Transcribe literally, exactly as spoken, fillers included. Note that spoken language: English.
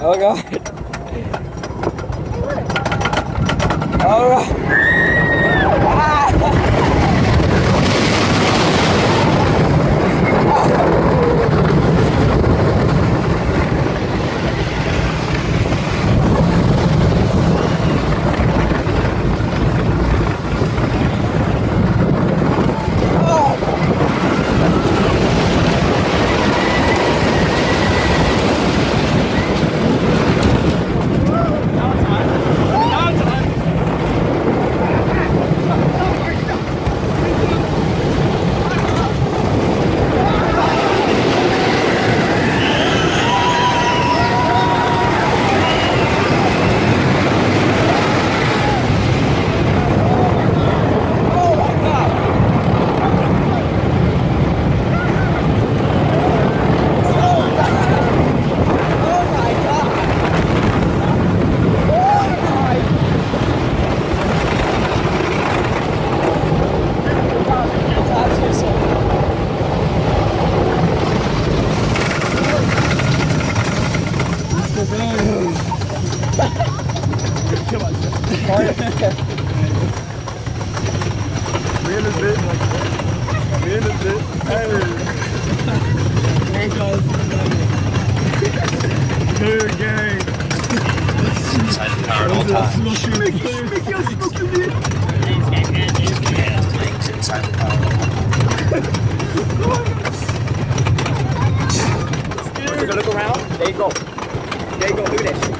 Oh god. Alright. Realistic. Realistic. Hey. Good game. Inside the car at all times. Mickey, Mickey, I'm smoking it. Legs inside the car. We're gonna look around. There you go. There you go. Look at that.